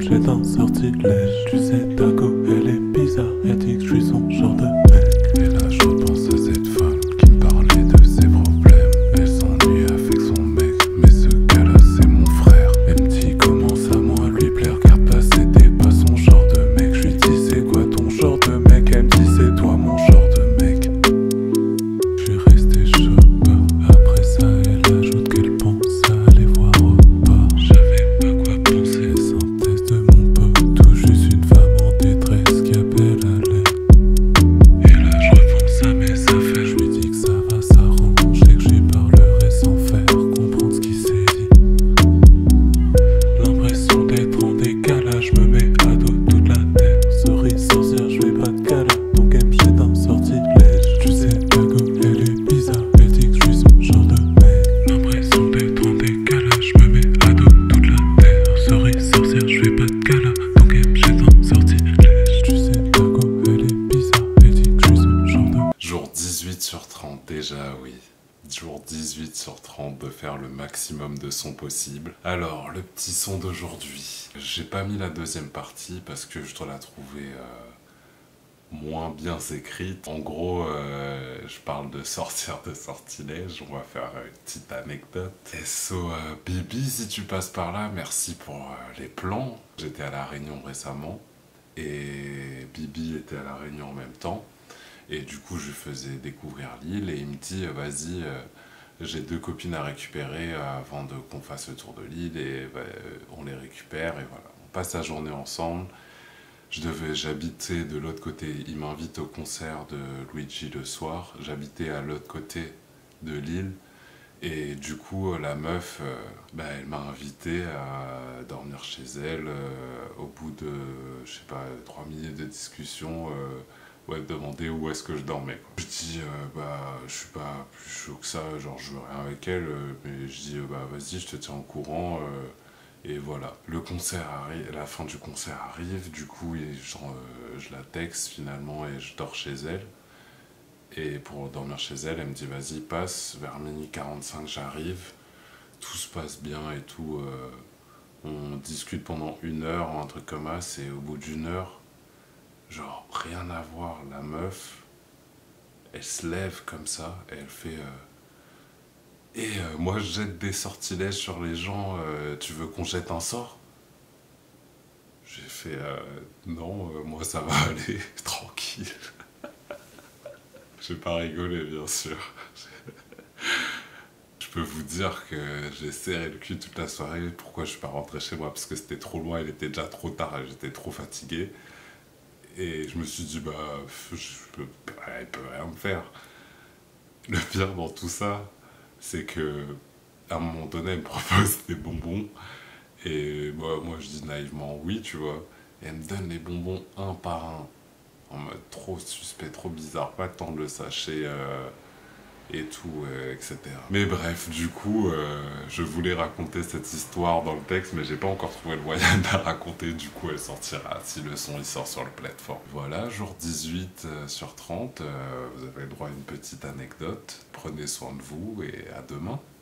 game, j'ai un sortilège. Tu sais, ta go, elle est bizarre. Elle dit que je suis son genre de mec. Et là, je repense à cette femme qui me parlait de ses problèmes. Elle s'ennuie avec son mec, mais ce gars-là, c'est mon frère. Elle me dit comment ça, moi, lui plaire, car pas c'était pas son genre de mec. Je lui dis, c'est quoi ton genre de mec? Elle me dit, c'est toi mon genre de mec. Je suis resté choqué. Après ça, elle ajoute qu'elle pense à aller voir au bar. J'avais pas quoi penser, synthèse de mon pote, tout juste une femme en détresse qui appelle à l'aide. Et là je repense à mes affaires, je lui dis que ça va s'arranger, que j'y parlerai sans faire comprendre ce qui s'est dit. L'impression d'être en décalage me met à dos toute la terre. Sorry sorcière, je vais pas de gala, ton game j'ai un sortilège. Tu sais ta go elle est bizarre, elle dit que je suis son genre de mec. L'impression d'être en décalage me met à dos toute la terre. Sorry sorcière, je vais pas de gala, ton game j'ai un sortilège. Tu sais ta go elle est bizarre, elle dit que je suis son genre de... Jour 18 sur 30 déjà, oui. Jour 18 sur 30 de faire le maximum de sons possible. Alors, le petit son d'aujourd'hui. J'ai pas mis la deuxième partie parce que je dois la trouver moins bien écrite. En gros, je parle de sortir de sortilège. On va faire une petite anecdote. SO Bibi, si tu passes par là, merci pour les plans. J'étais à La Réunion récemment et Bibi était à La Réunion en même temps. Et du coup, je lui faisais découvrir l'île et il me dit vas-y, j'ai 2 copines à récupérer avant qu'on fasse le tour de l'île et on les récupère et voilà. On passe la journée ensemble. J'habitais de l'autre côté. Il m'invite au concert de Luigi le soir. J'habitais à l'autre côté de l'île. Et du coup, la meuf, elle m'a invité à dormir chez elle. Au bout de, je sais pas, 3 minutes de discussion, elle me demandait où est-ce que je dormais, quoi. Je dis, je suis pas plus chaud que ça, genre je veux rien avec elle, mais je dis, vas-y, je te tiens au courant. Et voilà, le concert arrive, la fin du concert arrive, du coup, je la texte finalement et je dors chez elle. Et pour dormir chez elle, elle me dit vas-y passe, vers minuit 45 j'arrive, tout se passe bien et tout, on discute pendant 1 heure, un truc comme ça, et au bout d'1 heure, genre rien à voir, la meuf, elle se lève comme ça, et elle fait moi je jette des sortilèges sur les gens, tu veux qu'on jette un sort? J'ai fait non, moi ça va aller, tranquille. J'ai pas rigolé, bien sûr. Je peux vous dire que j'ai serré le cul toute la soirée. Pourquoi je suis pas rentré chez moi? Parce que c'était trop loin, il était déjà trop tard et j'étais trop fatigué. Et je me suis dit, elle peut rien me faire. Le pire dans tout ça, c'est que à un moment donné, elle me propose des bonbons. Et moi je dis naïvement oui, tu vois. Et elle me donne les bonbons un par un. En mode trop suspect, trop bizarre, pas le temps de le sachet et tout, etc. Mais bref, du coup, je voulais raconter cette histoire dans le texte, mais j'ai pas encore trouvé le moyen de la raconter, du coup elle sortira si le son il sort sur le plateforme. Voilà, jour 18 sur 30, vous avez le droit à une petite anecdote, prenez soin de vous et à demain.